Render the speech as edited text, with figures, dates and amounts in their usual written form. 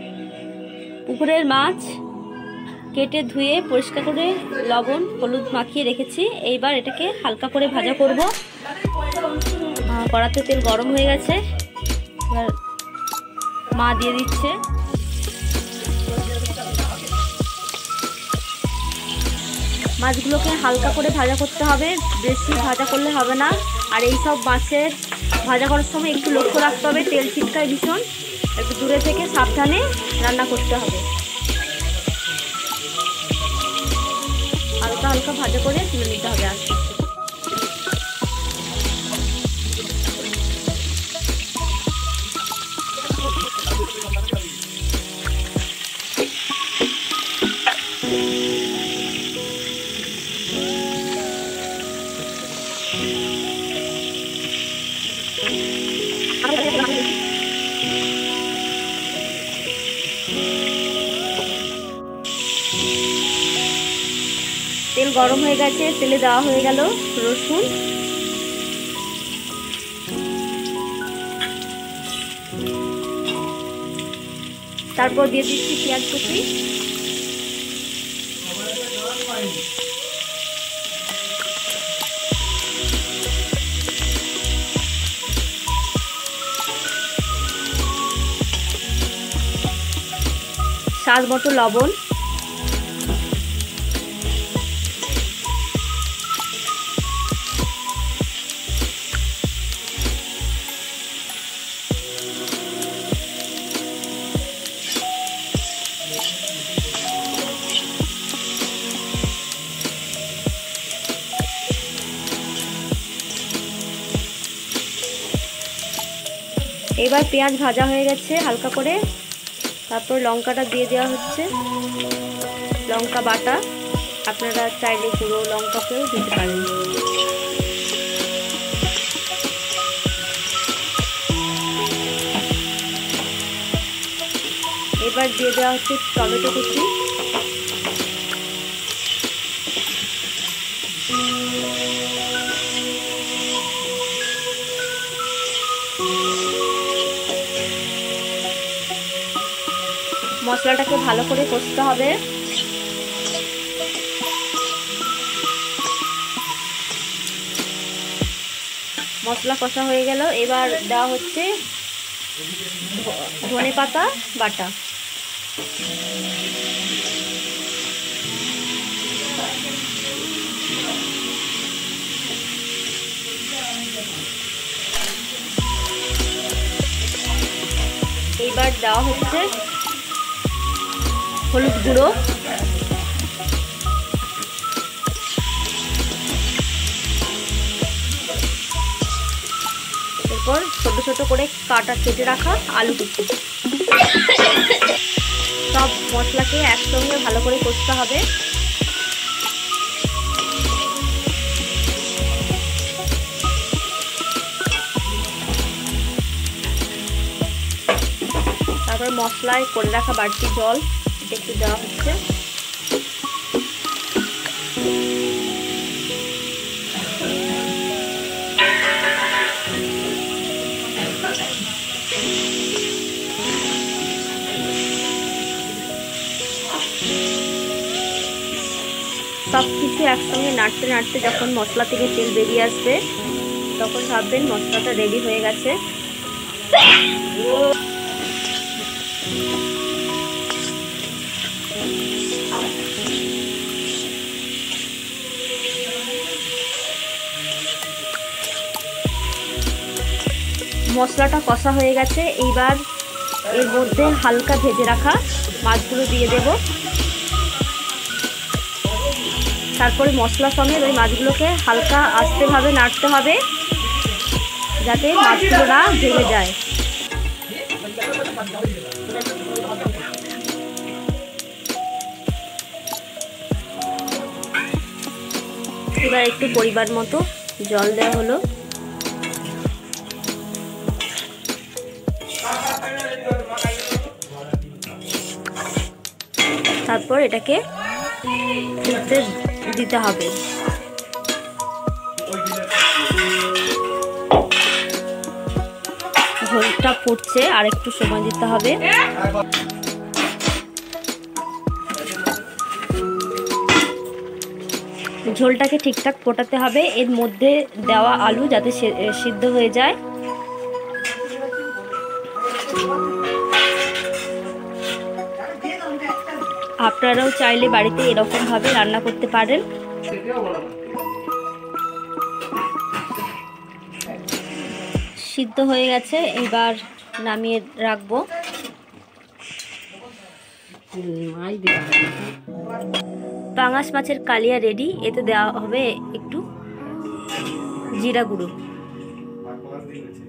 পুকুরের মাছ কেটে ধুয়ে পরিষ্কার করে লবণ হলুদ মাখিয়ে রেখেছি। এইবার এটাকে হালকা করে ভাজা করব। কড়াতে তেল গরম হয়ে গেছে, এবার মা দিয়ে দিচ্ছে। মাছগুলোকে হালকা করে ভাজা করতে হবে, বেশি ভাজা করলে হবে না। আর এই সব মাছের ভাজা করার সময় একটু লক্ষ্য রাখতে হবে, তেল ছিটকায় ভীষণ, একটু দূরে থেকে সাবধানে রান্না করতে হবে। হালকা হালকা ভাজা করে তুলে নিতে হবে আস্তে আস্তে। তেল গরম হয়ে গেছে, তেলে দেওয়া হয়ে গেল রসুন, তারপর দিয়ে দিচ্ছি পেঁয়াজ কুচি, স্বাদ মতো লবণ, এবার পেঁয়াজ ভাজা হয়ে গেছে হালকা করে, তারপর লঙ্কাটা দিয়ে দেওয়া হচ্ছে, লঙ্কা বাটা, আপনারা চাইলে গুঁড়ো লঙ্কাকেও দিতে পারেন। এবার দিয়ে দেওয়া হচ্ছে টমেটো কুচি, মশলাটাকে ভালো করে কষতে হবে। মশলা কষা হয়ে গেল, এবার দেওয়া হচ্ছে ধনে পাতা বাটা, এইবার দেওয়া হচ্ছে হলুদ গুঁড়ো, এরপর ছোট ছোট করে কেটে রাখা আলু কুচি। সব মশলাকে একসঙ্গে ভালো করে কষতে হবে। তারপরে মশলায় করে রাখা বাড়তি জল একটু দেওয়া হচ্ছে। সব কিছু একসঙ্গে নাড়তে নাড়তে যখন মশলা থেকে তেল বেরিয়ে আসবে তখন ভাববেন মশলাটা রেডি হয়ে গেছে। মশলাটা কষা হয়ে গেছে, এইবার এর মধ্যে হালকা ভেজে রাখা মাছগুলো দিয়ে দেব। তারপরে মশলা সমেত ওই মাছগুলোকে হালকা আস্তেভাবে নাড়তে হবে যাতে মাছগুলো না ভেঙে যায়। এবার একটু পরিমাণ মতো জল দেওয়া হলো। তারপর এটাকে ফুটতে দিতে হবে। ঝোলটা ফুটছে, আর একটু সময় দিতে হবে। ঝোলটাকে ঠিকঠাক ফোটাতে হবে, এর মধ্যে দেওয়া আলু যাতে সিদ্ধ হয়ে যায়। আপনারাও চাইলে বাড়িতে এরকমভাবে রান্না করতে পারেন। সিদ্ধ হয়ে গেছে, এবার নামিয়ে রাখবো। পাঙাশ মাছের কালিয়া রেডি। এতে দেওয়া হবে একটু জিরা গুঁড়ো।